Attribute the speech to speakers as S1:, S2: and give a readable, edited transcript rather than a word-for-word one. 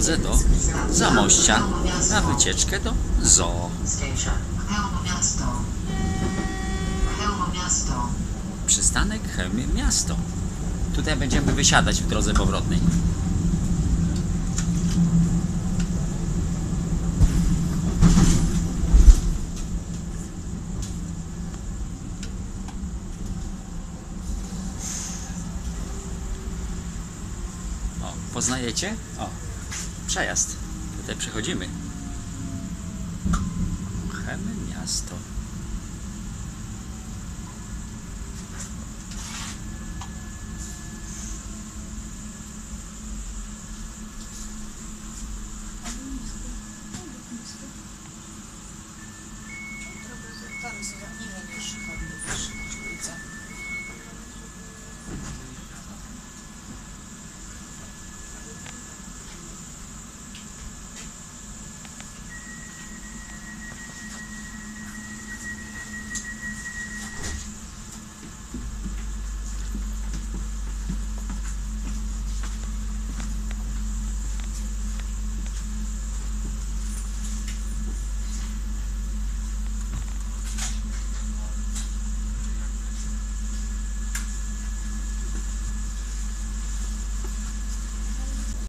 S1: drodze do Zamościa na wycieczkę do zoo. Przystanek Chełmie Miasto. Tutaj będziemy wysiadać w drodze powrotnej. O, poznajecie? O, przejazd. Tutaj przechodzimy. Chełmie Miasto.